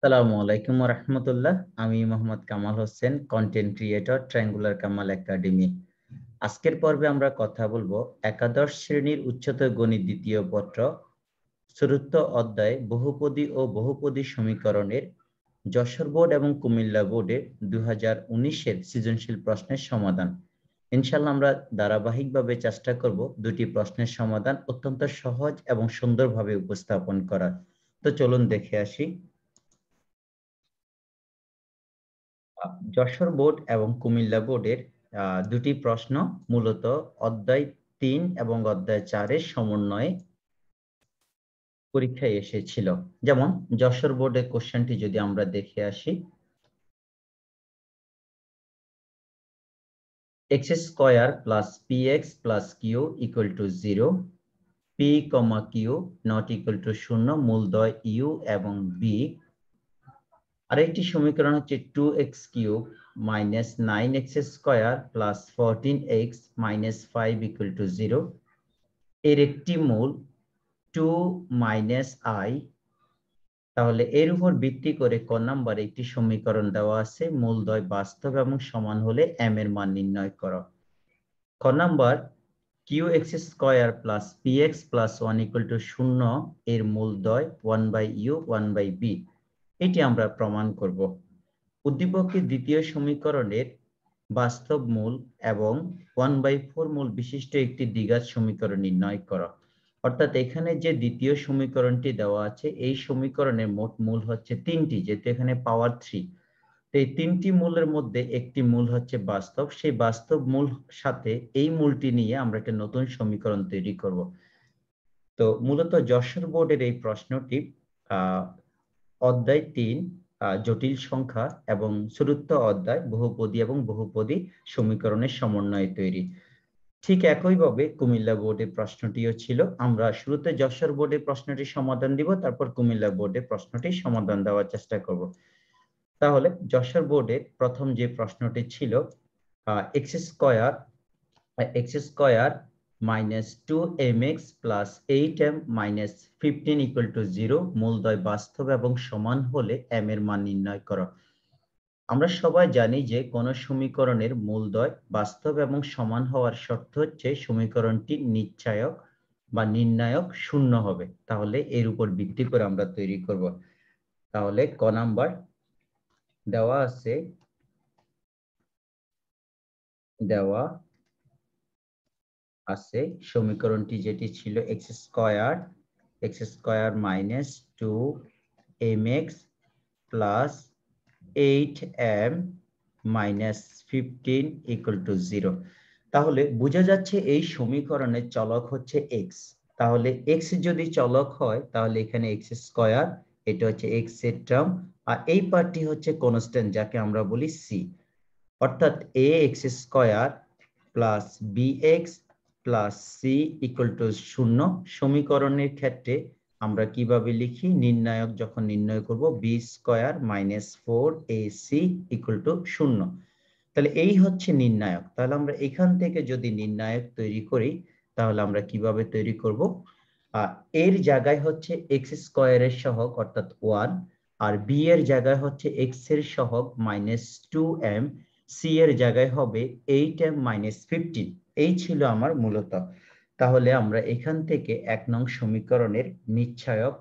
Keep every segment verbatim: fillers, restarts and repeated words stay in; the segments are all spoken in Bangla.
আসসালামু আলাইকুম ওয়া রাহমাতুল্লাহ। আমি Mohammad Kamal Hossain, content creator, triangular Kamal academy. আজকের পর্বে আমরা কথা বলবো একাদশ শ্রেণীর উচ্চতর গণিত দ্বিতীয় পত্র চতুর্থ অধ্যায় বহুপদী ও বহুপদী সমীকরণের যশোর বোর্ড এবং কুমিল্লা বোর্ডের দুই হাজার উনিশের সৃজনশীল প্রশ্নের সমাধান। ইনশাআল্লাহ আমরা ধারাবাহিকভাবে চেষ্টা করব দুটি প্রশ্নের সমাধান অত্যন্ত সহজ এবং সুন্দরভাবে উপস্থাপন করার। তো চলুন দেখে আসি। যশোর বোর্ড এবং কুমিল্লা বোর্ডের আহ, দুটি প্রশ্ন মূলত অধ্যায় তিন এবং অধ্যায় চারের সমন্বয়ে পরীক্ষায় এসেছিল। যেমন যশোর বোর্ডের কোশ্চেনটি যদি আমরা দেখে আসি, x square plus p x plus q equal to zero, p comma q not equal to শূন্য, মূলদ্বয় ইউ এবং বি। আরেকটি সমীকরণ হচ্ছে two x cube minus nine x square plus fourteen x minus five equal to zero. এর একটি মূল টু মাইনাস আই। তাহলে এর উপর ভিত্তি করে ক নাম্বার একটি সমীকরণ দেওয়া আছে, মূলদ্বয় বাস্তব এবং সমান হলে এম এর মান নির্ণয় করো। ক number q x square plus p x plus one equal to শূন্য এর মূলদ্বয় one by u one by b, এটি আমরা প্রমাণ করব। উদ্দীপকের দ্বিতীয় সমীকরণের বাস্তব মূল এবং ওয়ান বাই ফোর মূল বিশিষ্ট একটি দ্বিঘাত সমীকরণ নির্ণয় করো। অর্থাৎ এখানে যে দ্বিতীয় সমীকরণটি দেওয়া আছে, এই সমীকরণের মোট মূল হচ্ছে তিনটি, যেহেতু এখানে পাওয়ার থ্রি। তো এই তিনটি মূলের মধ্যে একটি মূল হচ্ছে বাস্তব, সেই বাস্তব মূল সাথে এই মূলটি নিয়ে আমরা একটা নতুন সমীকরণ তৈরি করব। তো মূলত যশোর বোর্ডের এই প্রশ্নটি আহ অধ্যায় তিন জটিল সংখ্যা এবং চতুর্থ অধ্যায় বহুপদী এবং বহুপদী সমীকরণের সমন্বয়ে তৈরি। ঠিক একইভাবে কুমিল্লা বোর্ডের প্রশ্নটিও ছিল। আমরা শুরুতে যশোর বোর্ডের প্রশ্নটি সমাধান দিব, তারপর কুমিল্লা বোর্ডের প্রশ্নটি সমাধান দেওয়ার চেষ্টা করব। তাহলে যশোর বোর্ডের প্রথম যে প্রশ্নটি ছিল, x square x square minus two m x plus eight m minus fifteen equal to zero, মূলদ্বয় বাস্তব এবং সমান হলে এম এর মান নির্ণয় করো। আমরা সবাই জানি যে কোন সমীকরণের মূলদ্বয় বাস্তব এবং সমান হওয়ার শর্ত হচ্ছে সমীকরণটি নিশ্চায়ক বা নির্ণায়ক শূন্য হবে। তাহলে এর উপর ভিত্তি করে আমরা তৈরি করব। তাহলে ক নাম্বার দেওয়া আছে, দেওয়া আছে সমীকরণটি যেটি ছিল x square x square minus two m x plus eight m minus fifteen equal to zero. তাহলে বোঝা যাচ্ছে এই সমীকরণের চলক হচ্ছে এক্স। তাহলে এক্স যদি চলক হয় তাহলে এখানে এক্স স্কোয়ার, এটা হচ্ছে এক্স এর টার্ম, আর এই পার্টটি হচ্ছে কনস্ট্যান্ট যাকে আমরা বলি সি। অর্থাৎ a x square plus b x plus c equal to শূন্য। সমীকরণের ক্ষেত্রে আমরা কিভাবে লিখি, নির্ণায়ক যখন নির্ণয় করব, b square minus four a c equal to শূন্য। তাহলে এই হচ্ছে নির্ণায়ক। তাহলে আমরা এখান থেকে যদি নির্ণায়ক তৈরি করি তাহলে আমরা কিভাবে তৈরি করব, এর জায়গায় হচ্ছে এক্স স্কোয়ারের সহগ অর্থাৎ ওয়ান, আর বি এর জায়গায় হচ্ছে এক্স এর সহগ মাইনাস টু এম, সি এর জায়গায় হবে এইট এম মাইনাস ফিফটিন। এই ছিল আমার মূলত। তাহলে আমরা এখান থেকে এক নং সমীকরণের নিশ্চয়ক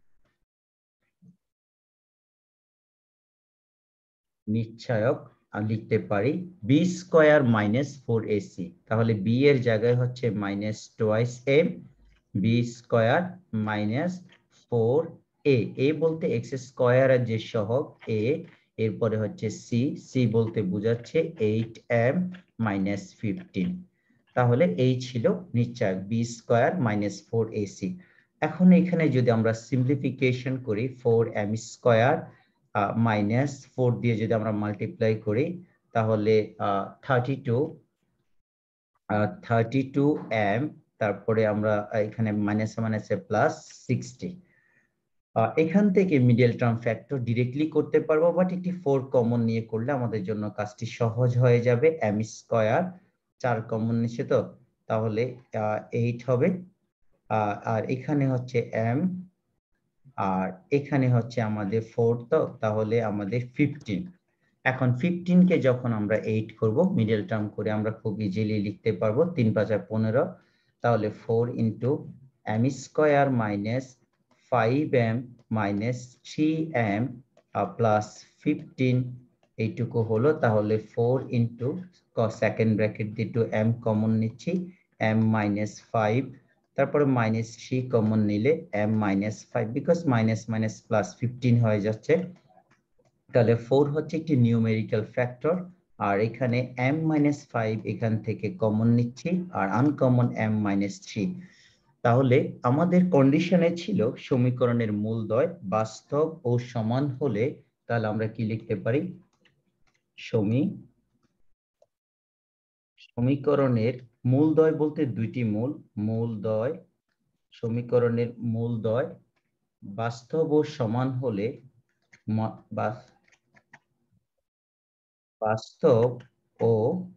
নিশ্চয়ক লিখতে পারি b square minus four ac. তাহলে বি এর জায়গায় হচ্ছে minus twice m, b square minus four a, a বলতে এক্স স্কোয়ার এর যে সহগ এ, এরপরে হচ্ছে সি, সি বলতে বোঝাচ্ছে এইট এম মাইনাস ফিফটিন। তাহলে এই ছিল নিশ্চয়ক b square minus four ac. এখন এখানে যদি আমরা সিম্পলিফিকেশন করি, four m square minus four দিয়ে যদি আমরা মাল্টিপ্লাই করি তাহলে thirty two thirty two m, তারপরে আমরা এখানে মাইনাস মাইনাসে প্লাস সিক্সটি। এখান থেকে মিডল টার্ম ফ্যাক্টর ডিরেক্টলি করতে পারবো, বাট একটি ফোর কমন নিয়ে করলে আমাদের জন্য কাজটি সহজ হয়ে যাবে। এম স্কোয়ার চার কমন নিচ্ছে, তো তাহলে এইট হবে, আর এখানে হচ্ছে এম আর এখানে হচ্ছে আমাদের ফোর, তো তাহলে আমাদের ফিফটিন। এখন ফিফটিন কে যখন আমরা এইট করব, মিডল টার্ম করে আমরা খুব ইজিলি লিখতে পারবো তিন পাঁচা পনেরো, তাহলে four into m square minus five m minus three m plus fifteen, এইটুকু হলো। তাহলে ফোর ইন্টু সেকেন্ড ব্র্যাকেট দিয়ে টু এম কমন নিচ্ছি, এম মাইনাস ফাইভ, তারপরে মাইনাস থ্রি কমন নিলে m minus five, because minus minus plus fifteen হয়ে যাচ্ছে। তাহলে ফোর হচ্ছে একটি নিউমেরিক্যাল ফ্যাক্টর, আর এখানে এম মাইনাস ফাইভ এখান থেকে কমন নিচ্ছি, আর আনকমন এম মাইনাস থ্রি। তাহলে আমাদের কন্ডিশনে ছিল সমীকরণের মূলদ্বয় বাস্তব ও সমান হলে, তাহলে আমরা কি লিখতে পারি? সমী সমীকরণের মূলদ্বয় বলতে দুইটি মূল, মূলদ্বয় সমীকরণের মূলদ্বয় বাস্তব ও সমান হলে, বাস্তব ও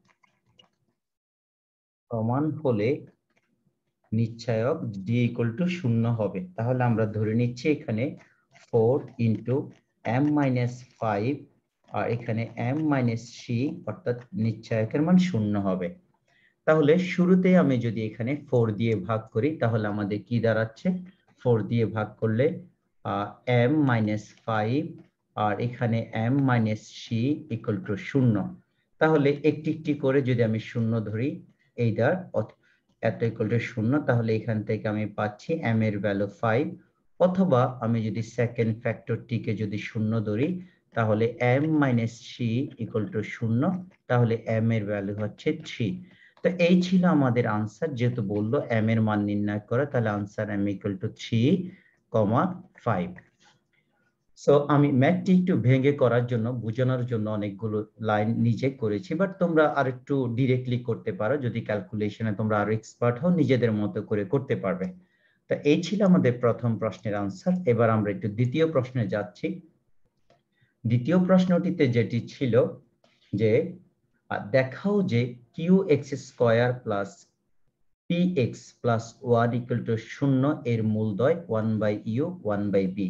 সমান হলে নিশ্চায়ক ডি ইকুয়াল টু শূন্য হবে। তাহলে আমরা ধরে নিচ্ছি এখানে four into m minus five, আর এখানে এম মাইনাস থ্রি, অর্থাৎ নিশ্চায়কের মান শূন্য হবে। তাহলে শুরুতে আমি যদি এখানে ফোর দিয়ে ভাগ করি, তাহলে আমাদের কি দাঁড়াচ্ছে? ফোর দিয়ে ভাগ করলে এম মাইনাস ফাইভ, আর এখানে m minus three equal to শূন্য। তাহলে একটি একটি করে যদি আমি শূন্য ধরি, এইটার এত ইকুয়াল টু শূন্য, তাহলে এখান থেকে আমি পাচ্ছি এম এর ভ্যালু ফাইভ, অথবা আমি যদি সেকেন্ড ফ্যাক্টরটিকে যদি শূন্য ধরি, তাহলে m minus three equal to শূন্য, তাহলে এম এর ভ্যালু হচ্ছে থ্রি। তো এই ছিল আমাদের আনসার, যেহেতু বললো এম এর মান নির্ণয় করা, তাহলে answer m equal to three comma five. So আমি ম্যাথটি একটু ভেঙে করার জন্য, বোঝানোর জন্য অনেকগুলো লাইন নিজে করেছি, বাট তোমরা আরেকটু ডিরেক্টলি করতে পারো, যদি ক্যালকুলেশনে তোমরা আরো এক্সপার্ট হও, নিজেদের মতো করে করতে পারবে। তো এই ছিল আমাদের প্রথম প্রশ্নের আনসার। এবার আমরা একটু দ্বিতীয় প্রশ্নে যাচ্ছি। দ্বিতীয় প্রশ্নটিতে যেটি ছিল যে দেখাও যে q x square plus p x plus one equal to শূন্য এর মূলদ্বয় one by u one by b.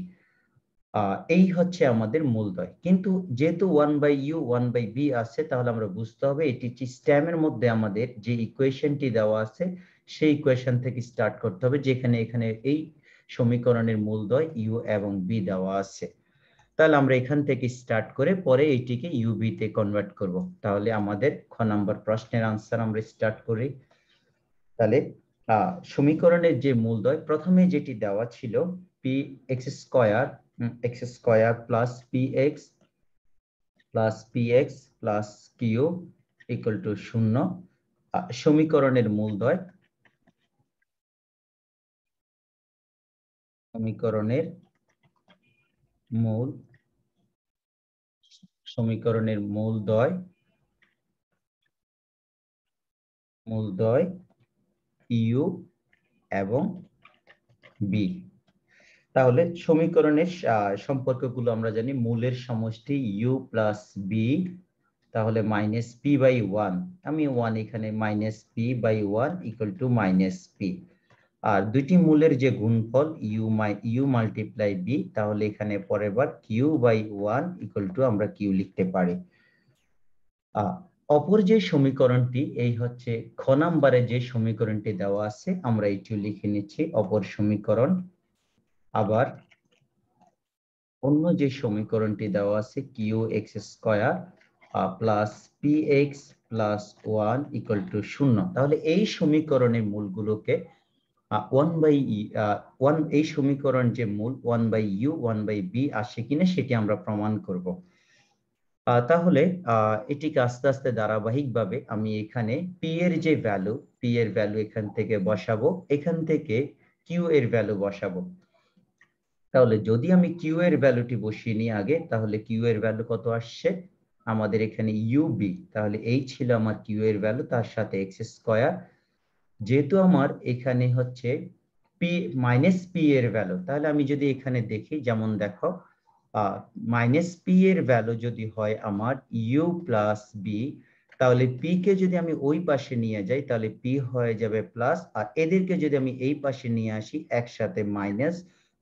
এই হচ্ছে আমাদের মূলদ্বয়, কিন্তু যেহেতু one by u one by b আছে, তাহলে আমরা বুঝতে হবে এটি সিস্টেমের মধ্যে আমাদের যে ইকুয়েশনটি দেওয়া আছে সেই ইকুয়েশন থেকে স্টার্ট করতে হবে, যেখানে এখানে এই সমীকরণের মূলদ্বয় ইউ এবং বি দেওয়া আছে। তাহলে আমরা এখান থেকে স্টার্ট করে পরে এইটিকে ইউবি তে কনভার্ট করব। তাহলে আমাদের খ নম্বর প্রশ্নের আনসার আমরা স্টার্ট করি। তাহলে সমীকরণের যে মূলদ্বয় প্রথমে যেটি দেওয়া ছিল p x square x square plus p x plus p x plus q equal to শূন্য, সমীকরণের মূলদ্বয় সমীকরণের মূল সমীকরণের মূলদ্বয় মূলদ্বয় ইউ এবং বি। তাহলে সমীকরণের সম্পর্কগুলো আমরা জানি, মূলের সমষ্টি ইউ প্লাস বি, তাহলে মাইনাস পি বাই ওয়ান, আমি ওয়ান এখানে minus p by one equal to minus p, আর দুইটি মূলের যে গুণফল ইউ মাই ইউ মাল্টিপ্লাই বি, তাহলে এখানে পরের বার q by one equal to আমরা কিউ লিখতে পারি। অপর যে সমীকরণটি এই হচ্ছে খ নাম্বারে যে সমীকরণটি দেওয়া আছে, আমরা এটিও লিখে নিচ্ছি অপর সমীকরণ। আবার অন্য যে সমীকরণটি দেওয়া আছে q x square plus p x plus one equal to শূন্য, তাহলে এই সমীকরণের মূলগুলোকে ওয়ান বাই ওয়ান, এই সমীকরণ যে মূল one by u one by b আসে কিনা সেটি আমরা প্রমাণ করব। তাহলে এটিকে আস্তে আস্তে ধারাবাহিকভাবে আমি এখানে পি এর যে ভ্যালু পি এর ভ্যালু এখান থেকে বসাবো, এখান থেকে কিউ এর ভ্যালু বসাবো। তাহলে যদি আমি কিউ এর ভ্যালুটি বসিয়ে নিই আগে, তাহলে কিউ এর ভ্যালু কত আসছে আমাদের এখানে ইউবি, তাহলে এই ছিল আমার কিউ এর ভ্যালু, তার সাথে এক্স স্কোয়ার, যেহেতু আমার এখানে হচ্ছে পি মাইনাস পি এর ভ্যালু, তাহলে আমি যদি এখানে দেখি, যেমন দেখো মাইনাস পি এর ভ্যালু যদি হয় আমার ইউ প্লাস বি, তাহলে পি কে যদি আমি ওই পাশে নিয়ে যাই, তাহলে পি হয়ে যাবে প্লাস, আর এদেরকে যদি আমি এই পাশে নিয়ে আসি একসাথে মাইনাস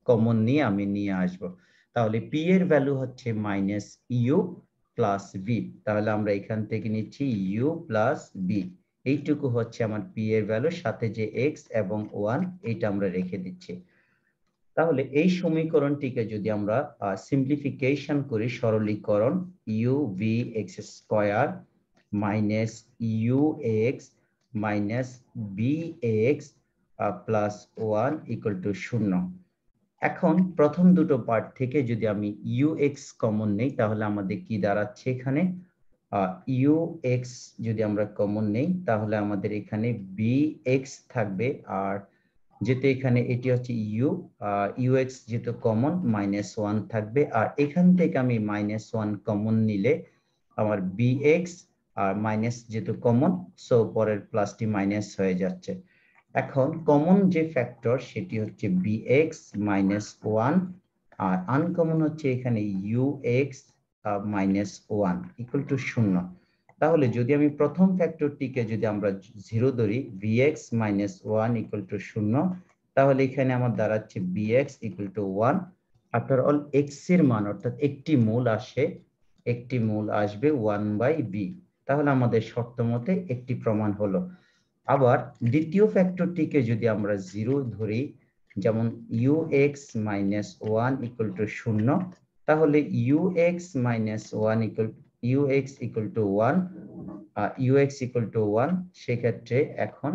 কমন নিয়ে আমি নিয়ে আসব। তাহলে পি এর ভ্যালু হচ্ছে মাইনাস ইউ প্লাস বি, তাহলে আমরা এখান থেকে নিচ্ছি ইউ প্লাস বি, এইটুকু হচ্ছে আমার পি এর ভ্যালু, সাথে যে এক্স এবং ওয়ান এটা আমরা রেখে দিচ্ছি। তাহলে এই সমীকরণটিকে যদি আমরা সিম্পলিফিকেশন করি, সরলীকরণ, u v x square minus u x minus b x plus one equal to শূন্য। এখন প্রথম দুটো পার্ট থেকে যদি আমি ইউ এক্স কমন নেই তাহলে আমাদের কি দাঁড়াচ্ছে, এখানে ইউ এক্স যদি আমরা কমন নেই তাহলে আমাদের এখানে বি এক্স থাকবে, আর যেহেতু এখানে এটি হচ্ছে ইউ, ইউ এক্স যেহেতু কমন মাইনাস ওয়ান থাকবে, আর এখান থেকে আমি মাইনাস ওয়ান কমন নিলে আমার বি এক্স আর মাইনাস যেহেতু কমন, সো পরের প্লাসটি মাইনাস হয়ে যাচ্ছে। এখন কমন যে ফ্যাক্টর সেটি হচ্ছে বি এক্স মাইনাস ওয়ান, আর আনকমন হচ্ছে এখানে u x minus one equal to শূন্য। তাহলে যদি আমি প্রথম ফ্যাক্টরটিকে যদি আমরা জিরো ধরি, vx minus one equal to শূন্য, তাহলে এখানে আমার দাঁড়াচ্ছে bx equal to one. After all x এর মান অর্থাৎ একটি মূল আসে, একটি মূল আসবে ওয়ান বাই বি, তাহলে আমাদের শর্ত মতে একটি প্রমাণ হলো। আবার দ্বিতীয় ফ্যাক্টরটিকে যদি আমরা জিরো ধরি, যেমন ux minus one equal to শূন্য, তাহলে ux minus one equal ux equal to one, ux equal to one, সেক্ষেত্রে এখন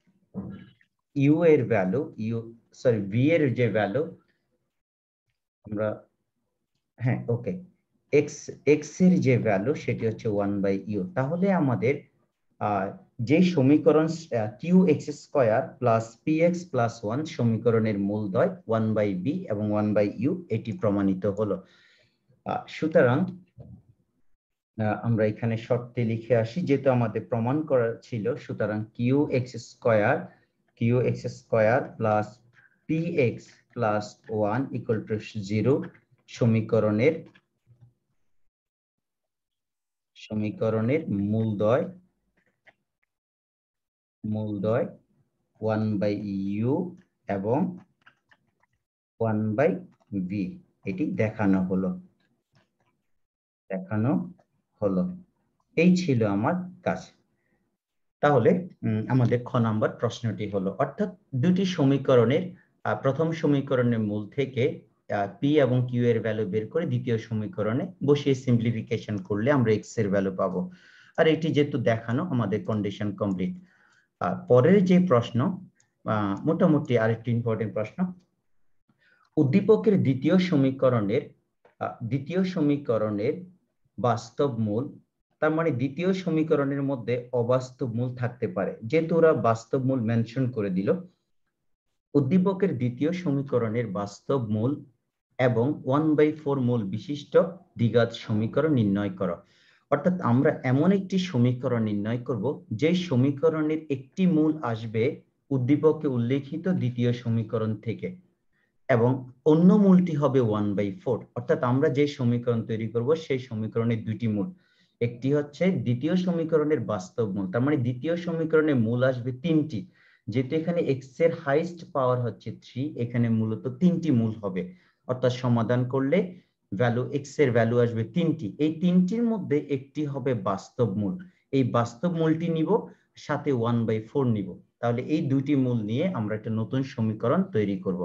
u এর ভ্যালু, u সরি v এর যে ভ্যালু আমরা, হ্যাঁ ওকে, x x এর যে ভ্যালু সেটি হচ্ছে ওয়ান বাই ইউ। তাহলে আমাদের যে সমীকরণ q x square plus p x plus one সমীকরণের মূলদ্বয় ওয়ান বাই বি এবং ওয়ান বাই ইউ, এটি প্রমাণিত হলো। সুতরাং আমরা এখানে শর্তে লিখে আসি, যেহেতু আমাদের প্রমাণ করা ছিল, সুতরাং q x square q x square plus p x plus one equal to zero সমীকরণের সমীকরণের মূলদ্বয় মূলদ্বয় ওয়ান বাই ইউ এবং ওয়ান বাই বি, এটি দেখানো হলো দেখানো হলো এই ছিল আমার কাজ। তাহলে আমাদের খ নাম্বার প্রশ্নটি হলো, অর্থাৎ দুটি সমীকরণের প্রথম সমীকরণের মূল থেকে পি এবং কিউ এর ভ্যালু বের করে দ্বিতীয় সমীকরণে বসিয়ে সিম্পলিফিকেশন করলে আমরা এক্স এর ভ্যালু পাবো। আর এটি যেহেতু দেখানো, আমাদের কন্ডিশন কমপ্লিট। পরের যে প্রশ্ন, মোটামুটি আরেকটি ইম্পর্টেন্ট প্রশ্ন, উদ্দীপকের দ্বিতীয় সমীকরণের দ্বিতীয় সমীকরণের বাস্তব মূল, তার মানে দ্বিতীয় সমীকরণের মধ্যে অবাস্তব মূল থাকতে পারে, যেহেতু ওরা বাস্তব মূল মেনশন করে দিল। উদ্দীপকের দ্বিতীয় সমীকরণের বাস্তব মূল এবং ওয়ান বাই ফোর মূল বিশিষ্ট দ্বিঘাত সমীকরণ নির্ণয় করো। অর্থাৎ আমরা এমন একটি সমীকরণ নির্ণয় করব যে সমীকরণের একটি মূল আসবে উদ্দীপকে উল্লেখিত দ্বিতীয় সমীকরণ থেকে, এবং অন্য মূলটি হবে ওয়ান বাই ফোর। অর্থাৎ আমরা যে সমীকরণ তৈরি করব সেই সমীকরণের দুটি মূল, একটি হচ্ছে দ্বিতীয় সমীকরণের বাস্তব মূল, তার মানে দ্বিতীয় সমীকরণের মূল আসবে তিনটি, যেহেতু এখানে এক্স এর হাইস্ট পাওয়ার হচ্ছে থ্রি, এখানে মূলত তিনটি মূল হবে, অর্থাৎ সমাধান করলে ভ্যালু এক্স এর ভ্যালু আসবে তিনটি, এই তিনটির মধ্যে একটি হবে বাস্তব মূল, এই বাস্তব মূলটি নিব, সাথে ওয়ান বাই ফোর নিব, তাহলে এই দুটি মূল নিয়ে আমরা একটা নতুন সমীকরণ তৈরি করব।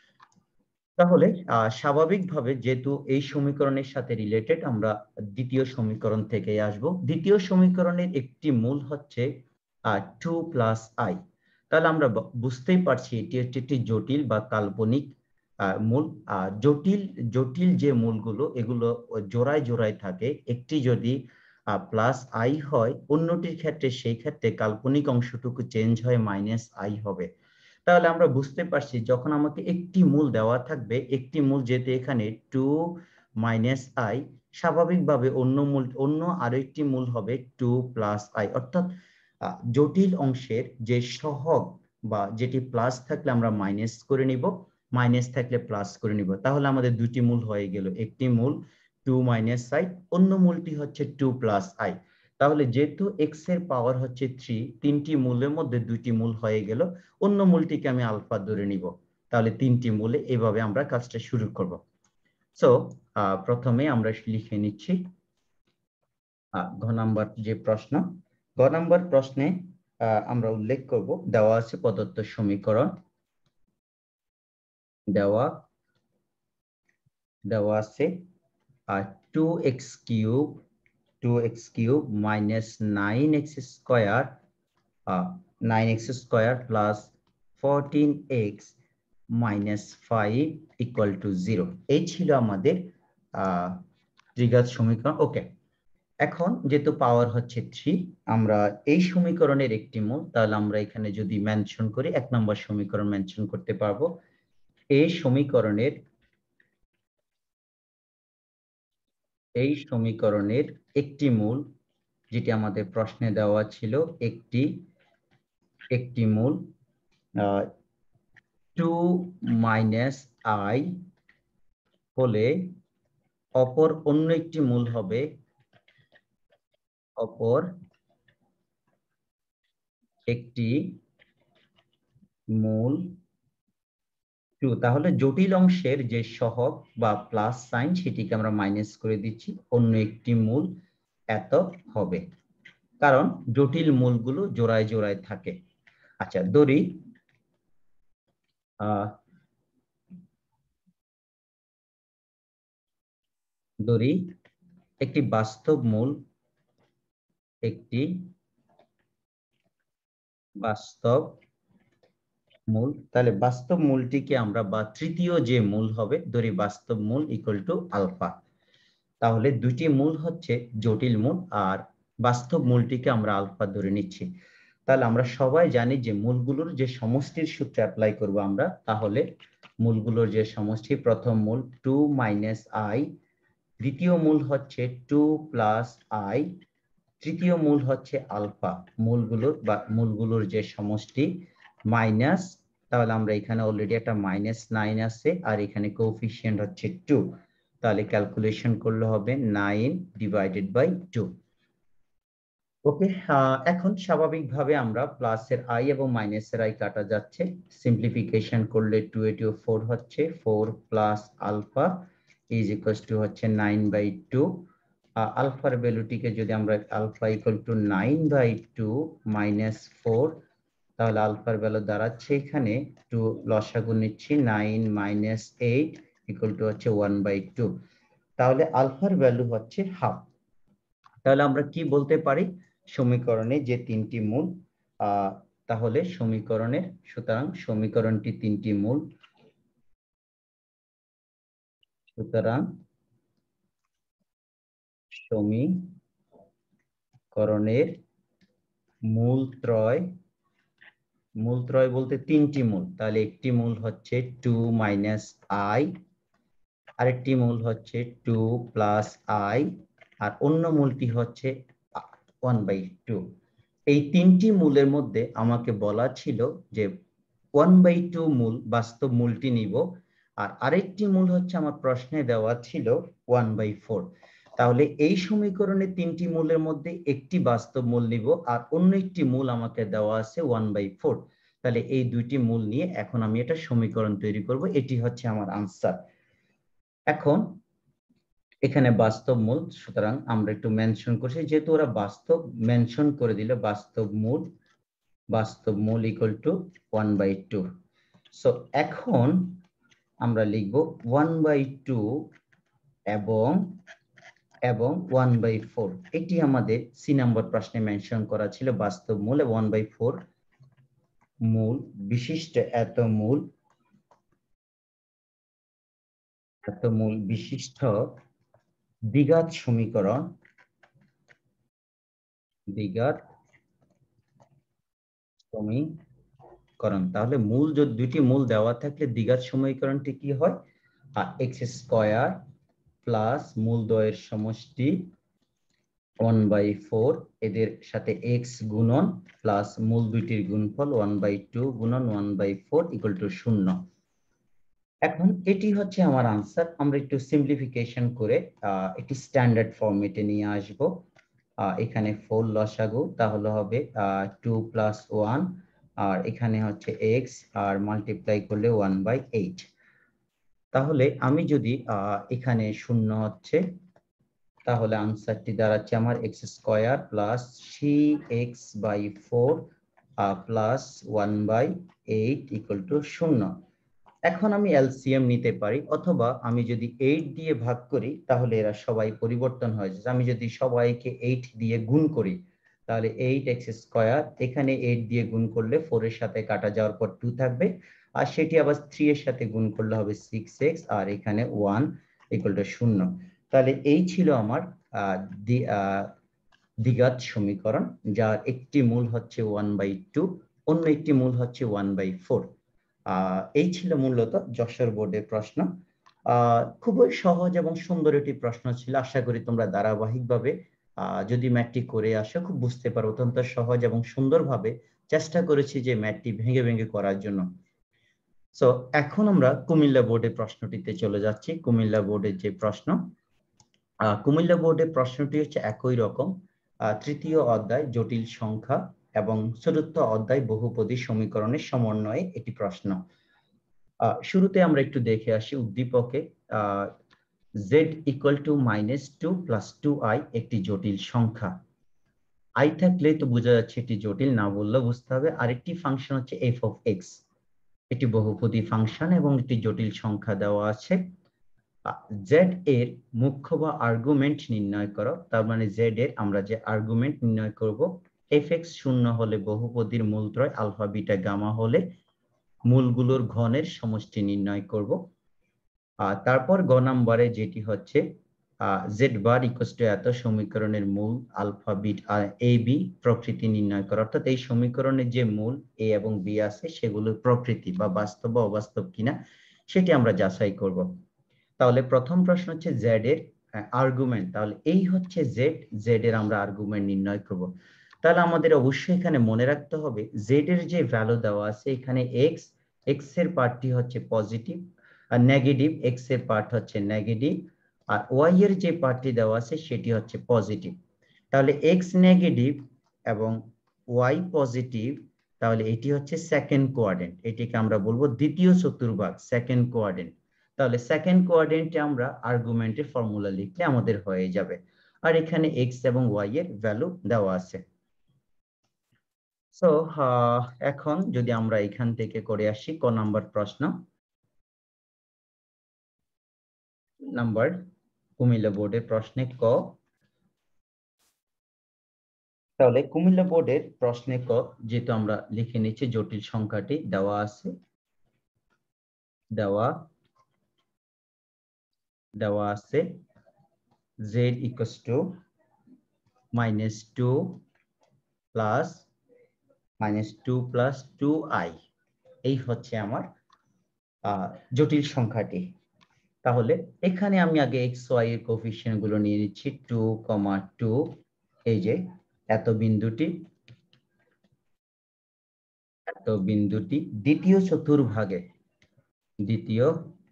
তাহলে স্বাভাবিকভাবে যেহেতু এই সমীকরণের সাথে রিলেটেড, আমরা দ্বিতীয় সমীকরণ থেকে আসব। দ্বিতীয় সমীকরণের একটি মূল হচ্ছে টু প্লাস আই, তাহলে আমরা বুঝতেই পারছি এটি হচ্ছে একটি জটিল বা কাল্পনিক মূল। জটিল জটিল যে মূলগুলো এগুলো জোড়ায় জোড়ায় থাকে, একটি যদি প্লাস আই হয় অন্যটির ক্ষেত্রে সেই ক্ষেত্রে কাল্পনিক অংশটুকু চেঞ্জ হয়ে মাইনাস আই হবে। তাহলে আমরা বুঝতে পারছি যখন আমাকে একটি মূল দেওয়া থাকবে, একটি মূল যেহেতু এখানে টু মাইনাস আই, স্বাভাবিকভাবে অন্য মূল অন্য আরো একটি মূল হবে টু প্লাস আই, অর্থাৎ জটিল অংশের যে সহগ বা যেটি প্লাস থাকলে আমরা মাইনাস করে নিব, মাইনাস থাকলে প্লাস করে নিব, তাহলে আমাদের দুটি মূল হয়ে গেল, একটি মূল টু মাইনাস আই, অন্য মূলটি হচ্ছে টু প্লাস আই। তাহলে যেহেতু এক্স এর পাওয়ার হচ্ছে থ্রি, তিনটি মূলের মধ্যে দুটি মূল হয়ে গেল, অন্য মূলটিকে আমি আলফা ধরে নিব। তাহলে তিনটি মূলে এভাবে আমরা কাজটা শুরু করব। সো প্রথমে আমরা লিখে নিচ্ছি ঘ নাম্বার যে প্রশ্ন। ঘ নাম্বার প্রশ্নে আমরা উল্লেখ করব দেওয়া আছে প্রদত্ত সমীকরণ, দেওয়া দেওয়া আছে two x cube two x cube minus nine x square nine x square plus fourteen x minus five equal to zero. এই ছিল আমাদের আহ ত্রিঘাত সমীকরণ। ওকে, এখন যেহেতু পাওয়ার হচ্ছে থ্রি, আমরা এই সমীকরণের একটি মূল, তাহলে আমরা এখানে যদি মেনশন করি এক নম্বর সমীকরণ মেনশন করতে পারবো। এই সমীকরণের এই সমীকরণের একটি মূল, যেটি আমাদের প্রশ্নে দেওয়া ছিল, একটি একটি মূল টু মাইনাস আই হলে অপর অন্য একটি মূল হবে অপর একটি মূল টু। তাহলে জটিল অংশের যে সহগ বা প্লাস সাইন সেটিকে আমরা মাইনাস করে দিচ্ছি, অন্য একটি মূল এত হবে, কারণ জটিল মূলগুলো জোড়ায় জোড়ায় থাকে। আচ্ছা, ধরি আহ ধরি একটি বাস্তব মূল একটি বাস্তব মূল তাহলে বাস্তব মূলটিকে আমরা, বা তৃতীয় যে মূল হবে, ধরি বাস্তব মূল ইকুয়াল টু আলফা। তাহলে দুটি মূল হচ্ছে জটিল মূল, আর বাস্তব মূলটিকে আমরা আলফা ধরে নিচ্ছি। তাহলে আমরা সবাই জানি যে মূলগুলোর যে সমষ্টির সূত্র অ্যাপ্লাই করব আমরা, তাহলে মূলগুলোর যে সমষ্টি, প্রথম মূল টু মাইনাস আই, দ্বিতীয় মূল হচ্ছে টু প্লাস আই, তৃতীয় মূল হচ্ছে আলফা। মূলগুলোর বা মূলগুলোর যে সমষ্টি মাইনাস, তাহলে আমরা এখানে অলরেডি একটা মাইনাস নাইন আছে, আর এখানে কোএফিসিয়েন্ট হচ্ছে টু, তাহলে ক্যালকুলেশন করলে হবে nine divided by two. Okay, এখন স্বাভাবিকভাবে আমরা প্লাসের আই এবং মাইনাসের আই কাটা যাচ্ছে, সিম্পলিফিকেশন করলে টু এটি ফোর হচ্ছে, four plus alpha is equals to হচ্ছে নাইন বাই টু। আলফার ভ্যালুটিকে যদি আমরা alpha equal to nine by two minus four, তাহলে আলফার ভ্যালু দাঁড়াচ্ছে এখানে টু, লসাগু নিচ্ছি, nine minus eight equal to হচ্ছে ওয়ান বাই টু। তাহলে আলফার ভ্যালু হচ্ছে হাফ। তাহলে আমরা কি বলতে পারি, সমীকরণে যে তিনটি মূল, আহ তাহলে সমীকরণের, সুতরাং সমীকরণটি তিনটি মূল, সুতরাং সমীকরণের মূলত্রয়, মূলত্রয় বলতে তিনটি মূল, তাহলে একটি মূল হচ্ছে টু মাইনাস আই, আরেকটি মূল হচ্ছে টু প্লাস আই, আর অন্য মূলটি হচ্ছে ওয়ান বাই টু। এই তিনটি মূলের মধ্যে আমাকে বলা ছিল যে ওয়ান বাই টু মূল বাস্তব মূলটি নিব, আর আরেকটি মূল হচ্ছে আমার প্রশ্নে দেওয়া ছিল ওয়ান বাই ফোর। তাহলে এই সমীকরণে তিনটি মূলের মধ্যে একটি বাস্তব মূল নিব, আর অন্য একটি মূল আমাকে দেওয়া আছে ওয়ান বাই ফোর। তাহলে এই দুইটি মূল নিয়ে এখন আমি এটা সমীকরণ তৈরি করব, এটি হচ্ছে আমার আনসার। এখন এখানে বাস্তব মূল, সুতরাং আমরা একটু মেনশন করছি, যেহেতু ওরা বাস্তব মেনশন করে দিলে বাস্তব মূল, বাস্তব মূল equal to one by two. So এখন আমরা লিখব ওয়ান বাই টু এবং এবং ওয়ান বাই ফোর। এটি আমাদের সি নাম্বার প্রশ্নে মেনশন করা ছিল, বাস্তব মূল ওয়ান বাই ফোর মূল বিশিষ্ট এত মূল এত মূল বিশিষ্ট দ্বিঘাত সমীকরণ, দ্বিঘাত সমীকরণ। তাহলে মূল যদি দুইটি মূল দেওয়া থাকলে দ্বিঘাত সমীকরণটি কি হয়, আর এক্স স্কয়ার প্লাস মূলদ্বয়ের সমষ্টি ওয়ান বাই ফোর, এদের সাথে এক্স গুণন প্লাস মূল দুইটির গুণফল ওয়ান বাই টু গুণন one by four equal to শূন্য। এখন এটি হচ্ছে আমার আনসার। আমরা একটু সিম্পলিফিকেশন করে একটি স্ট্যান্ডার্ড ফরম্যাটে নিয়ে আসব। এখানে ফোর লসাগু, তাহলে হবে টু প্লাস ওয়ান আর এখানে হচ্ছে এক্স আর মাল্টিপ্লাই করলে ওয়ান বাই এইট। তাহলে আমি যদি এখানে শূন্য হচ্ছে, তাহলে আনসারটি দাঁড়াচ্ছে আমার x square plus three x by four plus one by eight equal to শূন্য। এখন আমি এলসিএম নিতে পারি, অথবা আমি যদি এইট দিয়ে ভাগ করি তাহলে এরা সবাই পরিবর্তন হয়ে যায়। আমি যদি সবাইকে এইট দিয়ে গুণ করি তাহলে এইট এক্স স্কোয়ার, এখানে এইট দিয়ে গুণ করলে ফোর এর সাথে কাটা যাওয়ার পর টু থাকবে, আর সেটি আবার থ্রি এর সাথে গুণ করলে হবে সিক্স এক্স, আর এখানে ওয়ান ইকুয়াল টু শূন্য। তাহলে এই ছিল আমার দ্বিঘাত সমীকরণ, যার একটি মূল হচ্ছে ওয়ান বাই টু, অন্য একটি মূল হচ্ছে ওয়ান বাই ফোর। আহ এই ছিল মূলত যশোর বোর্ডের প্রশ্ন। আহ খুবই সহজ এবং সুন্দর একটি প্রশ্ন ছিল। আশা করি তোমরা ধারাবাহিকভাবে আহ যদি ম্যাথটি করে আসো খুব বুঝতে পারো। অত্যন্ত সহজ এবং সুন্দরভাবে চেষ্টা করেছি যে ম্যাথটি ভেঙে ভেঙে করার জন্য। সো এখন আমরা কুমিল্লা বোর্ডের প্রশ্নটিতে চলে যাচ্ছি। কুমিল্লা বোর্ডের যে প্রশ্ন, আহ কুমিল্লা বোর্ডের প্রশ্নটি হচ্ছে একই রকম। আহ তৃতীয় অধ্যায় জটিল সংখ্যা এবং চতুর্থ অধ্যায় বহুপদী সমীকরণের সমন্বয়ে এটি প্রশ্ন। শুরুতে আমরা একটু দেখে আসি উদ্দীপকে z equal to minus two plus two i একটি জটিল সংখ্যা। আই থাকলে তো বোঝা যাচ্ছে এটি জটিল, না বললেও বুঝতে হবে। আরেকটি ফাংশন হচ্ছে এফ অফ এক্স, এটি বহুপদী ফাংশন এবং একটি জটিল সংখ্যা দেওয়া আছে। z এর মুখ্য বা আর্গুমেন্ট নির্ণয় করো। তার মানে z এর আমরা যে আর্গুমেন্ট নির্ণয় করব, এফ এক্স শূন্য হলে বহুপদীর মূলত্রয়, আলফা বিটা গামা হলে মূলগুলোর ঘনের সমষ্টি নির্ণয় করব। আর তারপর গ নম্বরে যেটি হচ্ছে জেড বার ইকুয়াল টু এত সমীকরণের মূল আলফা বিট আর এ বি প্রকৃতি নির্ণয় করা, অর্থাৎ এই সমীকরণের যে মূল এ এবং বি আছে সেগুলোর প্রকৃতি বা বাস্তব বা অবাস্তব কিনা সেটি আমরা যাচাই করব। তাহলে প্রথম প্রশ্ন হচ্ছে জেড এর আর্গুমেন্ট, তাহলে এই হচ্ছে জেড, জেড এর আমরা আর্গুমেন্ট নির্ণয় করব। তাহলে আমাদের অবশ্যই এখানে মনে রাখতে হবে জেড এর যে ভ্যালু দেওয়া আছে এখানে এক্স, এক্স এর পার্টটি হচ্ছে পজিটিভ আর নেগেটিভ, এক্স এর পার্ট হচ্ছে নেগেটিভ, আর ওয়াই এর যে পার্টটি দেওয়া আছে সেটি হচ্ছে পজিটিভ। তাহলে এক্স নেগেটিভ এবং ওয়াই পজিটিভ, তাহলে এটি হচ্ছে সেকেন্ড কোয়াড্রেন্ট, এটিকে আমরা বলবো দ্বিতীয় চতুর্ভাগ, সেকেন্ড কোয়াড্রেন্ট। তাহলে সেকেন্ড কোয়াড্রেন্টে আমরা আর্গুমেন্টের ফর্মুলা লিখলে আমাদের হয়ে যাবে। আর এখানে এক্স এবং ওয়াই এর ভ্যালু দেওয়া আছে। সো এখন যদি আমরা এখান থেকে করে আসি ক নাম্বার প্রশ্ন, নাম্বার কুমিল্লা বোর্ডের প্রশ্নে ক। তাহলে কুমিল্লা বোর্ডের প্রশ্নে ক, যেহেতু আমরা লিখে নিচ্ছি জটিল সংখ্যাটি দেওয়া আছে, দেওয়া দেওয়া আছে z equals to minus two plus minus two plus two i, এই হচ্ছে আমার জটিল সংখ্যাটি। তাহলে এখানে আমি আগে এক্স ওয়াই এর কোএফিসিয়েন্ট গুলো নিয়ে নিচ্ছি, টু কমা টু, এই যে এত বিন্দুটি, এত বিন্দুটি দ্বিতীয় চতুর্ভাগে, দ্বিতীয়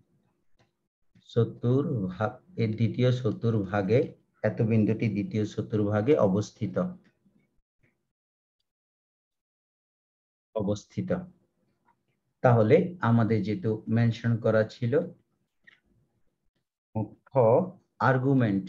চতুর্ভাগ এর দ্বিতীয় চতুর্ভাগে, এত বিন্দুটি দ্বিতীয় চতুর্ভাগে অবস্থিত অবস্থিত তাহলে আমাদের যেহেতু মেনশন করা ছিল মুখ্য আর্গুমেন্ট,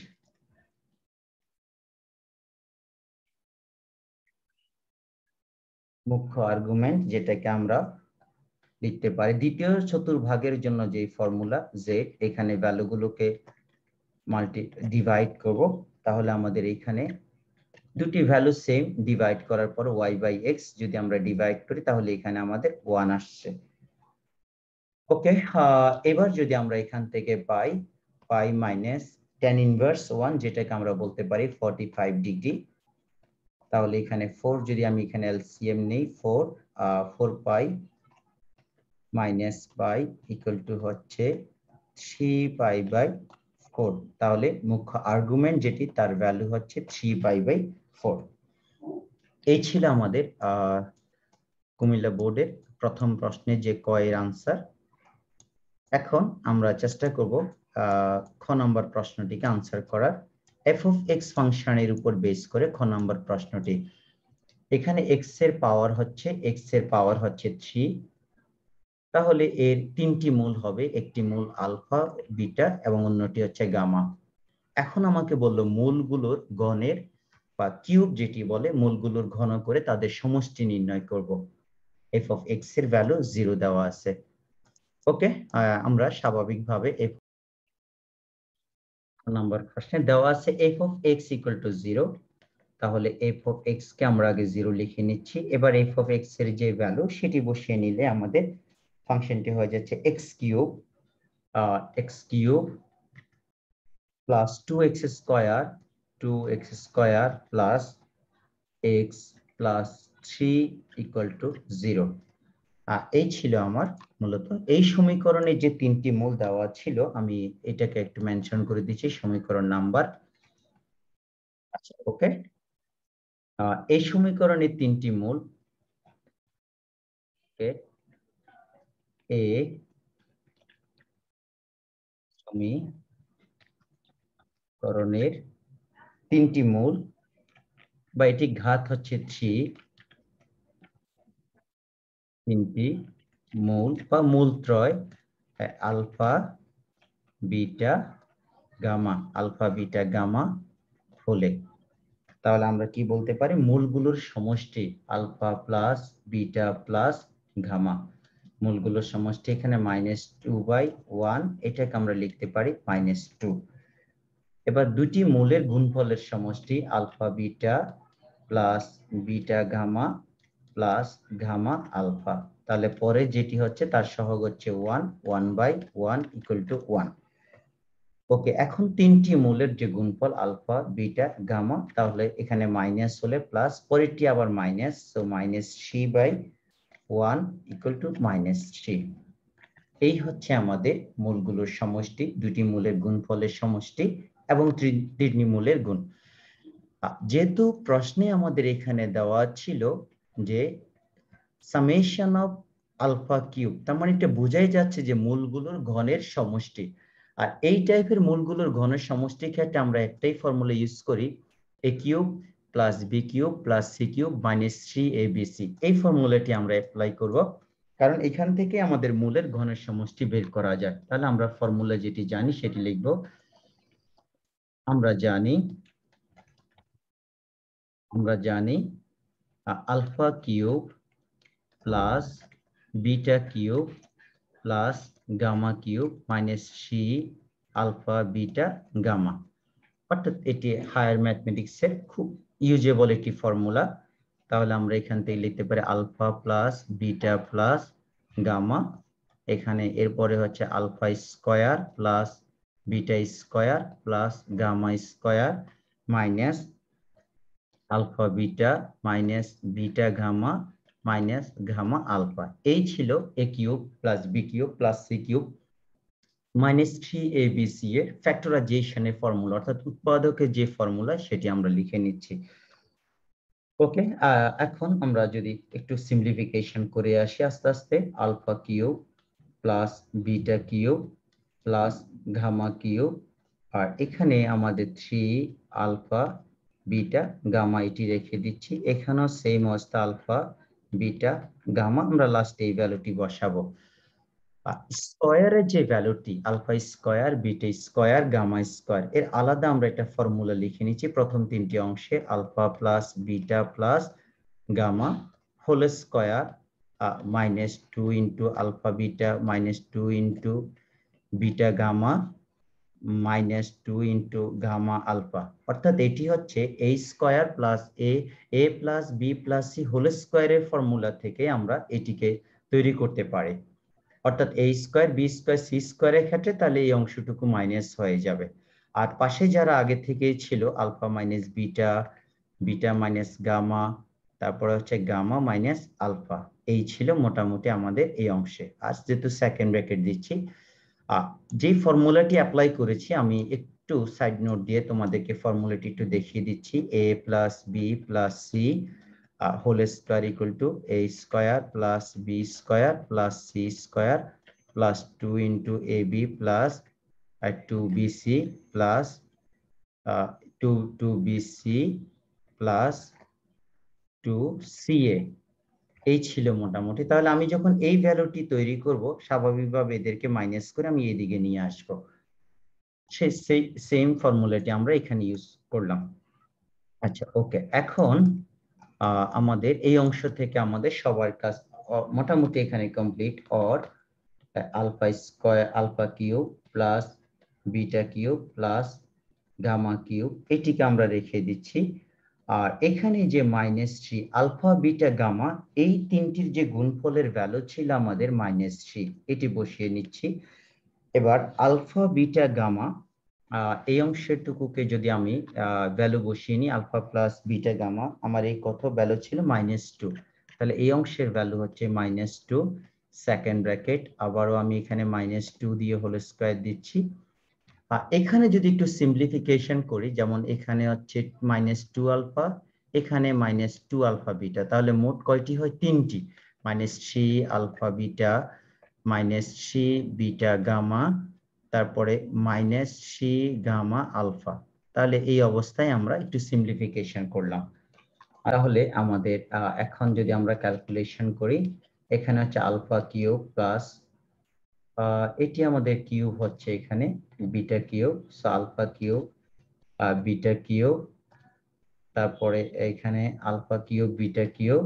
মুখ্য আর্গুমেন্ট যেটাকে আমরা লিখতে পারি দ্বিতীয় চতুর্ভাগের জন্য যে ফর্মুলা জেড, এখানে ভ্যালুগুলোকে মাল্টি ডিভাইড করব, তাহলে আমাদের এখানে দুটি ভ্যালু সেম, ডিভাইড করার পর ওয়াই বাই এক্স যদি আমরা ডিভাইড করি তাহলে এখানে আমাদের ওয়ান আসছে। ওকে, এবার যদি আমরা এখান থেকে পাই pi minus tan inverse one, যেটাকে আমরা বলতে পারি ফর্টি ফাইভ ডিগ্রি, তাহলে এখানে ফোর যদি আমি এখানে এলসিএম নেই, four four pi minus pi equal to হচ্ছে থ্রি পাই বাই ফোর। তাহলে মুখ্য আর্গুমেন্ট যেটি তার ভ্যালু হচ্ছে থ্রি পাই বাই ফোর। এই ছিল আমাদের আহ কুমিল্লা বোর্ডের প্রথম প্রশ্নের যে ক এর আনসার। এখন আমরা চেষ্টা করব আহ খ নম্বর প্রশ্নটিকে আনসার করার। এফ অফ এক্স ফাংশনের উপর বেস করে খ নম্বর প্রশ্নটি। এখানে এক্স এর পাওয়ার হচ্ছে এক্স এর পাওয়ার হচ্ছে থ্রি, তাহলে এর তিনটি মূল হবে, একটি মূল আলফা, বিটা এবং অন্যটি হচ্ছে গামা। এখন আমাকে বললো মূলগুলোর গণের বা কিউব যেটি বলে মূলগুলোর ঘন করে তাদের সমষ্টি নির্ণয় করব। এফ অফ এক্স এর ভ্যালু জিরো দেওয়া আছে। ওকে, আমরা স্বাভাবিকভাবে এফ নাম্বার প্রশ্নে দেওয়া আছে f of x equal to zero, তাহলে এফ অফ এক্স কে আমরা আগে জিরো লিখে নিচ্ছি। এবার এফ অফ এক্স এর যে ভ্যালু সেটি বসিয়ে নিলে আমাদের ফাংশনটি হয়ে যাচ্ছে x cube x cube plus two x square two x square plus x plus three equal to zero. আর এই ছিল আমার মূলত এই সমীকরণে যে তিনটি মূল দেওয়া ছিল, আমি এটাকে একটু মেনশন করে দিচ্ছি সমীকরণ নাম্বার। আচ্ছা, ওকে, এই সমীকরণের তিনটি মূল এ সমীকরণের তিনটি মূল বা এটি ঘাত হচ্ছে থ্রি, তিনটি মূল বা মূলত্রয় alpha beta gamma, alpha beta gamma হলে তাহলে আমরা কি বলতে পারি মূলগুলোর সমষ্টি alpha plus beta plus gamma, মূলগুলোর সমষ্টি এখানে মাইনাস টু বাই ওয়ান, এটাকে আমরা লিখতে পারি মাইনাস টু। এবার দুটি মূলের গুণফলের সমষ্টি alpha beta plus beta gamma plus gamma alpha, তাহলে পরে যেটি হচ্ছে তার সহগ হচ্ছে one, one by one equal to one. Okay, এখন তিনটি মূলের যে গুণফল আলফা বিটা গামা, তাহলে এখানে মাইনাস হলে প্লাস, পরেরটি আবার minus, so minus three by one equal to minus three. এই হচ্ছে আমাদের মূলগুলোর সমষ্টি, দুটি মূলের গুণফলের সমষ্টি এবং তিনটি মূলের গুণ। যেহেতু প্রশ্নে আমাদের এখানে দেওয়া ছিল যে সামেশন অফ আলফা কিউব, তার মানে এটা বোঝাই যাচ্ছে যে মূলগুলোর ঘনের সমষ্টি। আর এই টাইপের মূলগুলোর ঘনের সমষ্টির ক্ষেত্রে আমরা একটাই ফর্মুলা ইউজ করি, a cube plus b cube plus c cube minus three a b c. এই ফর্মুলাটি আমরা অ্যাপ্লাই করব, কারণ এখান থেকে আমাদের মূলের ঘনের সমষ্টি বের করা যায়। তাহলে আমরা ফর্মুলা যেটি জানি সেটি লিখব। আমরা জানি আমরা জানি alpha cube plus beta cube plus gamma cube minus three alpha beta gamma, অর্থাৎ এটি হায়ার ম্যাথমেটিক্সের খুব ইউজেবল একটি ফর্মুলা। তাহলে আমরা এখান থেকে লিখতে পারি alpha plus beta plus gamma, এখানে এরপরে হচ্ছে alpha square plus beta square plus gamma square minus alpha beta minus beta gamma minus gamma alpha. এই ছিল a cube plus b cube plus c cube minus three a b c এর ফ্যাক্টরাইজেশনের ফর্মুলা, অর্থাৎ উৎপাদকের যে ফর্মুলা সেটি আমরা লিখে নিচ্ছি। ওকে, এখন আমরা যদি একটু সিম্পলিফিকেশন করে আসি আস্তে আস্তে, alpha cube plus beta cube plus gamma cube, আর এখানে আমাদের থ্রি আলফা বিটা গামা এটি রেখে দিচ্ছি, এখানেও সেম অবস্থা আলফা বিটা গামা, আমরা লাস্টে এই ভ্যালুটি বসাবো। স্কয়ারের যে ভ্যালুটি alpha square beta square gamma square, এর আলাদা আমরা একটা ফর্মুলা লিখে নিচ্ছি প্রথম তিনটি অংশে, alpha plus beta plus gamma whole square minus two into alpha beta minus two into beta gamma minus two into gamma alpha, অর্থাৎ এটি হচ্ছে a square plus a a plus b plus c whole স্কয়ারের ফর্মুলা থেকে আমরা এটিকে তৈরি করতে পারি, অর্থাৎ a square b square c স্কয়ারের ক্ষেত্রে তাহলে এই অংশটুকু মাইনাস হয়ে যাবে। আর পাশে যারা আগে থেকেই ছিল alpha minus beta beta minus gamma, তারপরে হচ্ছে গামা মাইনাস আলফা, এই ছিল মোটামুটি আমাদের এই অংশে। আজ যেহেতু সেকেন্ড ব্র্যাকেট দিচ্ছি, যে ফর্মুলাটি অ্যাপ্লাই করেছি আমি একটু সাইড নোট দিয়ে তোমাদেরকে ফর্মুলাটি একটু দেখিয়ে দিচ্ছি, a plus b plus c whole square equal to a square plus b square plus c square plus two into a b plus two b c plus two two b c plus two c a, এই ছিল মোটামুটি। তাহলে আমি যখন এই ভ্যালুটি তৈরি করব, স্বাভাবিকভাবে এদেরকে মাইনাস করে আমি এদিকে নিয়ে আসবো। সেই সেম ফর্মুলাটি আমরা এখানে ইউজ করলাম। আচ্ছা, ওকে। এখন আমাদের এই অংশ থেকে আমাদের সবার কাজ মোটামুটি এখানে complete. Or alpha square alpha cube plus beta cube plus gamma cube, এটিকে আমরা রেখে দিচ্ছি। আর এখানে যে minus three alpha beta gamma, এই তিনটির যে গুণফলের ভ্যালু ছিল আমাদের মাইনাস থ্রি, এটি বসিয়ে নিচ্ছি। এবার আলফা বিটা গামা এই অংশটুকুকে যদি আমি ভ্যালু বসিয়ে নিই, আলফা প্লাস বিটা গামা, আমার এই কত ভ্যালু ছিল মাইনাস টু, তাহলে এই অংশের ভ্যালু হচ্ছে মাইনাস টু সেকেন্ড ব্র্যাকেট, আবারও আমি এখানে মাইনাস টু দিয়ে হোল স্কয়ার দিচ্ছি। এখানে যদি একটু সিম্পলিফিকেশন করি, যেমন এখানে হচ্ছে মাইনাস টু আলফা, এখানে মাইনাস টু আলফা বিটা, তাহলে মোট কয়টি হয়? তিনটি। Minus three alpha beta, minus three beta gamma, তারপরে মাইনাস থ্রি গামা আলফা। তাহলে এই অবস্থায় আমরা একটু সিম্পলিফিকেশন করলাম। তাহলে আমাদের এখন যদি আমরা ক্যালকুলেশন করি, এখানে হচ্ছে আলফা কিউব প্লাস এটি আমাদের কিউব হচ্ছে এখানে beta cube, so alpha cube beta cube, তারপরে এখানে alpha cube beta cube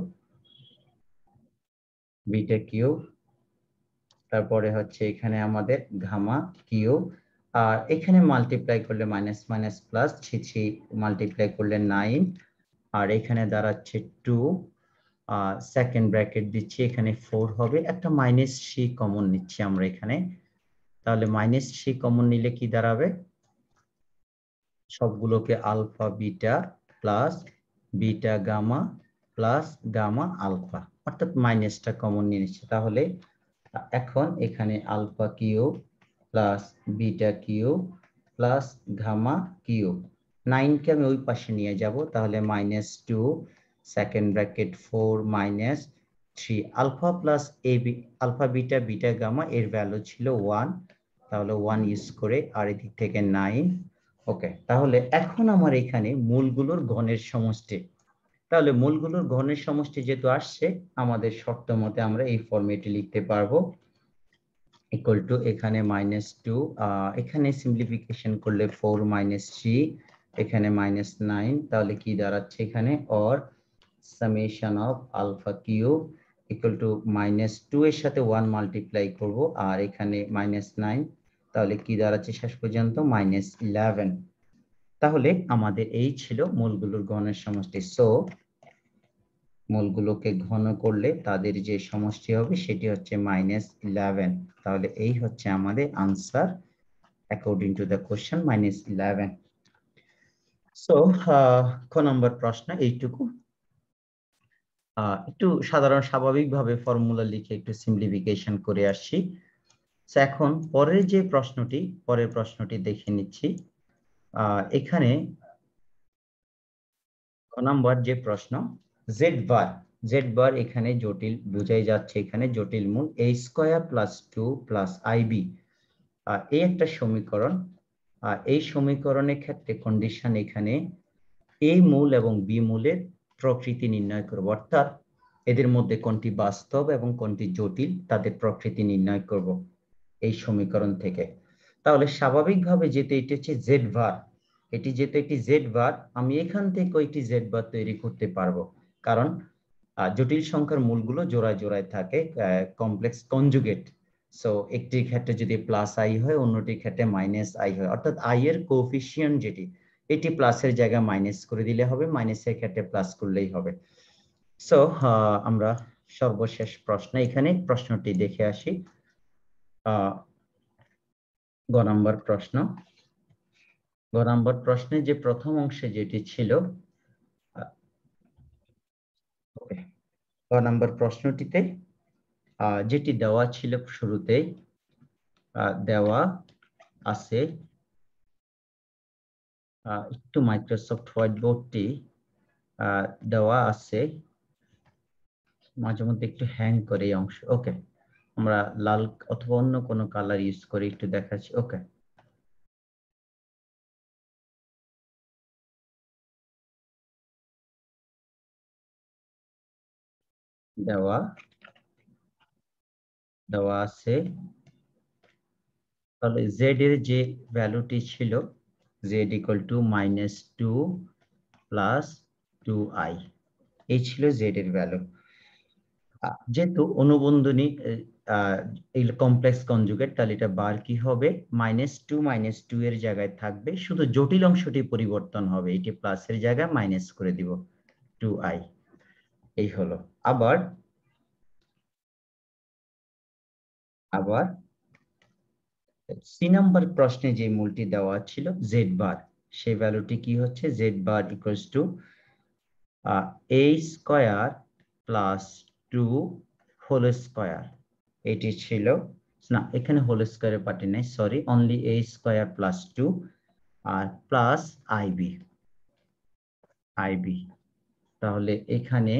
beta cube, তারপরে হচ্ছে এখানে আমাদের গামা কিউব। আর এখানে মাল্টিপ্লাই করলে minus minus plus, three three multiply করলে নাইন, আর এখানে দাঁড়াচ্ছে টু, সেকেন্ড ব্র্যাকেট দিচ্ছি, এখানে ফোর হবে, একটা মাইনাস থ্রি কমন নিচ্ছি আমরা এখানে। তাহলে মাইনাস থ্রি কমন নিলে কি দাঁড়াবে? সবগুলোকে alpha beta plus beta gamma plus gamma alpha, অর্থাৎ মাইনাসটা কমন নিয়ে নিচ্ছে। তাহলে এখন এখানে alpha cube plus beta cube plus gamma cube, নাইনকে আমি ওই পাশে নিয়ে যাব, তাহলে minus two second bracket four minus three, alpha plus a b alpha beta beta gamma এর ভ্যালু ছিল ওয়ান, তাহলে ওয়ান ইউজ করে, আর এদিক থেকে নাইন। ওকে, তাহলে এখন আমার এখানে মূলগুলোর ঘনের সমষ্টি, তাহলে মূলগুলোর ঘনের সমষ্টি যেহেতু আসছে, আমাদের শর্ত মতে আমরা এই ফর্মেটে লিখতে পারবো, ইকুয়াল টু এখানে মাইনাস টু, এখানে সিম্পলিফিকেশন করলে ফোর মাইনাস থ্রি, এখানে মাইনাস নাইন, তাহলে কি দাঁড়াচ্ছে এখানে? Or summation of alpha cube equal to minus two এর সাথে ওয়ান মাল্টিপ্লাই করব, আর এখানে মাইনাস নাইন, তাহলে কি দাঁড়াচ্ছে শেষ পর্যন্ত? Minus eleven. তাহলে আমাদের এই ছিল মূলগুলোর ঘনের সমষ্টি। সো মূলগুলোকে ঘন করলে তাদের যে সমষ্টি হবে সেটি হচ্ছে মাইনাস ইলেভেন। তাহলে এই হচ্ছে আমাদের answer according to the question, minus eleven. So ক নম্বর প্রশ্ন এইটুকু। একটু সাধারণ স্বাভাবিকভাবে ফর্মুলা লিখে একটু সিম্পলিফিকেশন করে আসছি। এখন পরের যে প্রশ্নটি, পরের প্রশ্নটি দেখে নিচ্ছি। এখানে ক নম্বর যে প্রশ্ন, জেড বার, জেড বার এখানে জটিল বোঝাই যাচ্ছে, এখানে জটিল মূল a square plus two plus i b, এই একটা সমীকরণ। এই সমীকরণের ক্ষেত্রে কন্ডিশন এখানে এ মূল এবং বি মূলের প্রকৃতি নির্ণয় করব, অর্থাৎ এদের মধ্যে কোনটি বাস্তব এবং কোনটি জটিল তাদের প্রকৃতি নির্ণয় করব এই সমীকরণ থেকে। তাহলে স্বাভাবিকভাবে যেহেতু এটি হচ্ছে জেড বার, এটি যেহেতু একটি জেড বার, আমি এখান থেকে একটি জেড বার তৈরি করতে পারবো, কারণ জটিল সংখ্যার মূলগুলো জোড়ায় জোড়ায় থাকে, কমপ্লেক্স কনজুগেট। সো একটির ক্ষেত্রে যদি প্লাস আই হয়, অন্যটির ক্ষেত্রে মাইনাস আই হয়, অর্থাৎ আই এর কোএফিসিয়েন্ট যেটি, এটি প্লাসের জায়গায় মাইনাস করে দিলে হবে, মাইনাসের ক্ষেত্রে প্লাস করলেই হবে। সো আমরা সর্বশেষ প্রশ্ন, এখানে প্রশ্নটি দেখে আসি। গ নম্বর প্রশ্ন, গ নম্বর প্রশ্নে যে প্রথম অংশে যেটি ছিল, গ নম্বর প্রশ্নটিতে যেটি দেওয়া ছিল শুরুতেই দেওয়া আছে, একটু মাইক্রোসফট হোয়াইট বোর্ডটি দেওয়া আছে, মাঝে মধ্যে একটু হ্যাং করে এই অংশ। ওকে, আমরা লাল অথবা অন্য কোনো কালার ইউজ করে একটু দেখাচ্ছি। ওকে, দেওয়া দেওয়া আছে, তাহলে z এর যে ভ্যালুটি ছিল z equal to minus two plus two i, এই ছিল z এর ভ্যালু। যেহেতু অনুবন্ধনী এই কমপ্লেক্স কনজুগেট, তাহলে এটা বার কি হবে, মাইনাস টু মাইনাস টু এর জায়গায় থাকবে, শুধু জটিল অংশটি পরিবর্তন হবে, এটি প্লাসের জায়গায় মাইনাস করে দিব টু আই, এই হলো। আবার আবার সি নাম্বার প্রশ্নে যে মূলটি দেওয়া ছিল জেড বার, সেই ভ্যালুটি কি হচ্ছে, z bar equals to a square plus two whole square, এটি ছিল না, এখানে হোল স্কয়ারের পার্টি নেই, sorry, only a square plus two আর প্লাস আইবি আইবি তাহলে এখানে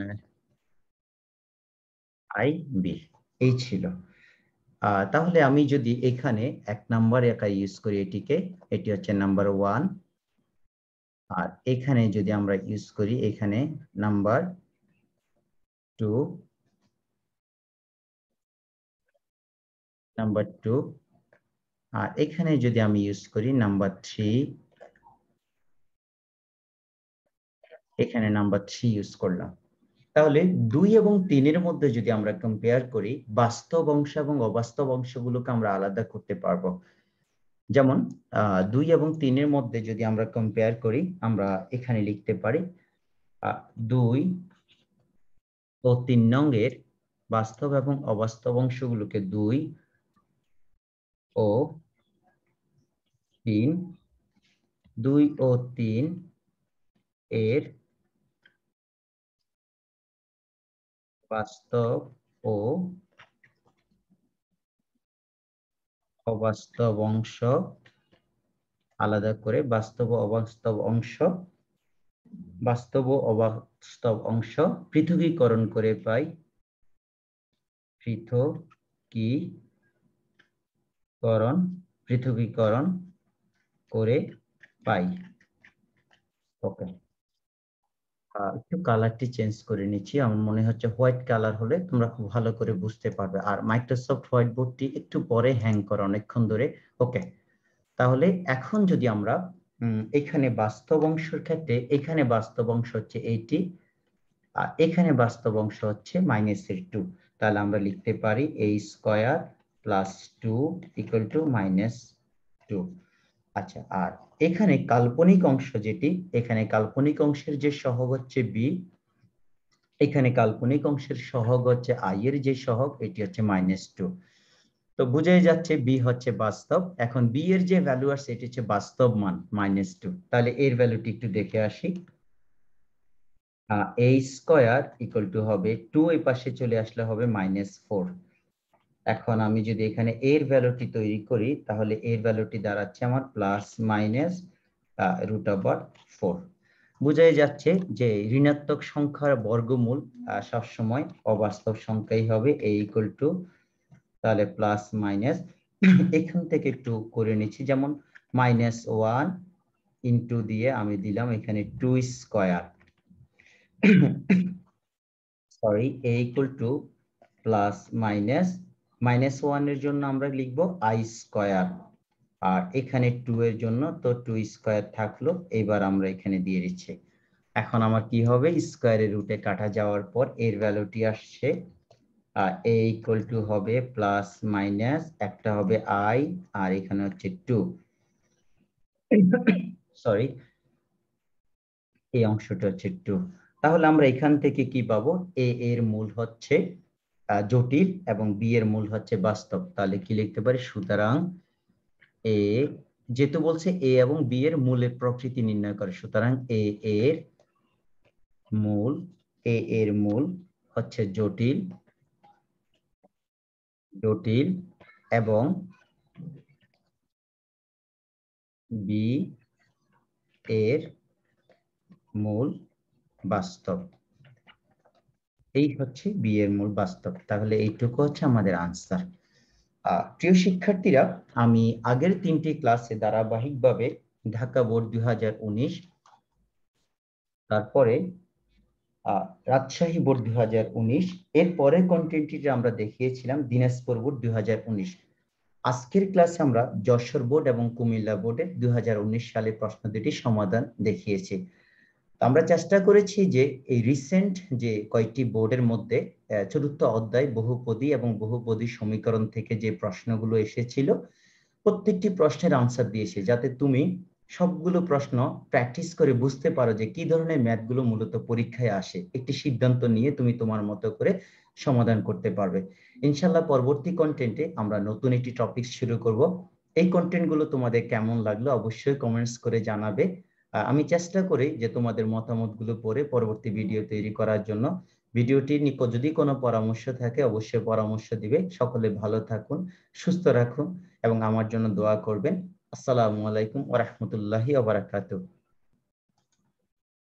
আই বি এই ছিল। আহ তাহলে আমি যদি এখানে এক নাম্বার একা ইউজ করি এটিকে, এটি হচ্ছে নাম্বার ওয়ান, আর এখানে যদি আমরা ইউজ করি এখানে নাম্বার টু, নাম্বার টু, আর এখানে যদি আমি ইউজ করি নাম্বার থ্রি, এখানে নাম্বার থ্রি ইউজ করলাম। তাহলে দুই এবং তিনের মধ্যে যদি আমরা কম্পেয়ার করি, বাস্তব অংশ এবং অবাস্তব অংশগুলোকে আমরা আলাদা করতে পারবো। যেমন আহ দুই এবং তিনের মধ্যে যদি আমরা কম্পেয়ার করি, আমরা এখানে লিখতে পারি দুই ও তিন নংয়ের বাস্তব এবং অবাস্তব অংশগুলোকে দুই ও তিন, দুই ও তিন এর বাস্তব ও অবাস্তব অংশ আলাদা করে, বাস্তব ও অবাস্তব অংশ বাস্তব ও অবাস্তব অংশ পৃথকীকরণ করে পাই, পৃথকীকরণ পৃথকীকরণ করে পাই। ওকে, একটু কালারটি চেঞ্জ করে নিচ্ছি, আমার মনে হচ্ছে হোয়াইট কালার হলে তোমরা খুব ভালো করে বুঝতে পারবে, আর মাইক্রোসফট হোয়াইট বোর্ডটি একটু পরে হ্যাং করে অনেকক্ষণ ধরে। ওকে, তাহলে এখন যদি আমরা এখানে বাস্তব অংশের ক্ষেত্রে, এখানে বাস্তব অংশ হচ্ছে এইটি আর এখানে বাস্তব অংশ হচ্ছে মাইনাস এর টু, তাহলে আমরা লিখতে পারি a square plus two equal to minus two. আচ্ছা, আর এখানে কাল্পনিক অংশ যেটি, এখানে কাল্পনিক অংশের যে সহগ হচ্ছে বি, এখানে কাল্পনিক অংশের সহগ হচ্ছে আই এর যে সহগ, এটি হচ্ছে মাইনাস টু। তো বুঝাই যাচ্ছে বি হচ্ছে বাস্তব। এখন বি এর যে ভ্যালু আছে এটি হচ্ছে বাস্তব মান মাইনাস টু, তাহলে এর ভ্যালুটি একটু দেখে আসি। এ স্কয়ার ইকুয়াল টু হবে টু, এই পাশে চলে আসলে হবে মাইনাস ফোর। এখন আমি যদি এখানে এর ভ্যালুটি তৈরি করি, তাহলে এর ভ্যালুটি দাঁড়াচ্ছে আমার plus minus root over four. বুঝাই যাচ্ছে যে ঋণাত্মক সংখ্যার বর্গমূল সবসময় অবাস্তব সংখ্যাই হবে, এ ইকুয়াল টু তাহলে প্লাস মাইনাস, এখান থেকে একটু করে নিচ্ছি, যেমন মাইনাস ওয়ান ইন্টু দিয়ে আমি দিলাম এখানে two square, sorry, a equal to plus minus minus one এর জন্য আমরা লিখবো আই স্কয়ার, আর এখানে টু এর জন্য তো টু স্কয়ার থাকলো, এবার আমরা এখানে দিয়ে দিচ্ছি। এখন আমার কি হবে, স্কয়ারের রুটে কাটা যাওয়ার পর এর ভ্যালুটি আসছে এ ইকুয়াল টু হবে প্লাস মাইনাস, একটা হবে আই আর এখানে হচ্ছে টু, সরি, এই অংশটা হচ্ছে টু। তাহলে আমরা এখান থেকে কি পাবো, এ এর মূল হচ্ছে জটিল এবং বি এর মূল হচ্ছে বাস্তব, তাহলে কি লিখতে পারি, সুতরাং এ, যেহেতু বলছে এ এবং বি এর মূলের প্রকৃতি নির্ণয় করে, সুতরাং এ এর মূল এ এর মূল হচ্ছে জটিল জটিল এবং বি এর মূল বাস্তব, এই হচ্ছে বি এর মূল বাস্তব। তাহলে এইটুকু হচ্ছে আমাদের আনসার। প্রিয় শিক্ষার্থীরা, আমি আগের তিনটি ক্লাসে ধারাবাহিকভাবে ঢাকা বোর্ড দুই হাজার উনিশ, তারপরে আহ রাজশাহী বোর্ড দুই হাজার উনিশ, এর পরের কন্টেন্টটি আমরা দেখিয়েছিলাম দিনাজপুর বোর্ড দুই হাজার উনিশ। আজকের ক্লাসে আমরা যশোর বোর্ড এবং কুমিল্লা বোর্ডের দুই হাজার উনিশ সালের প্রশ্ন দুটি সমাধান দেখিয়েছি। আমরা চেষ্টা করেছি যে এই রিসেন্ট যে কয়েকটি বোর্ডের মধ্যে চতুর্থ অধ্যায় বহুপদী এবং বহুপদী সমীকরণ থেকে যে প্রশ্নগুলো এসেছিল প্রত্যেকটি প্রশ্নের আনসার দিয়েছে, যাতে তুমি সবগুলো প্রশ্ন প্র্যাকটিস করে বুঝতে পারো যে কি ধরনের ম্যাথগুলো মূলত পরীক্ষায় আসে, একটি সিদ্ধান্ত নিয়ে তুমি তোমার মতো করে সমাধান করতে পারবে। ইনশাল্লাহ পরবর্তী কন্টেন্টে আমরা নতুন একটি টপিক শুরু করব। এই কন্টেন্টগুলো তোমাদের কেমন লাগলো অবশ্যই কমেন্টস করে জানাবে। আমি চেষ্টা করি যে তোমাদের মতামতগুলো পড়ে পরবর্তী ভিডিও তৈরি করার জন্য। ভিডিওটির নিকট যদি কোনো পরামর্শ থাকে অবশ্যই পরামর্শ দিবে। সকলে ভালো থাকুন, সুস্থ রাখুন এবং আমার জন্য দোয়া করবেন। আসসালামু আলাইকুম ওয়া রাহমাতুল্লাহি ওয়া বারাকাতুহু।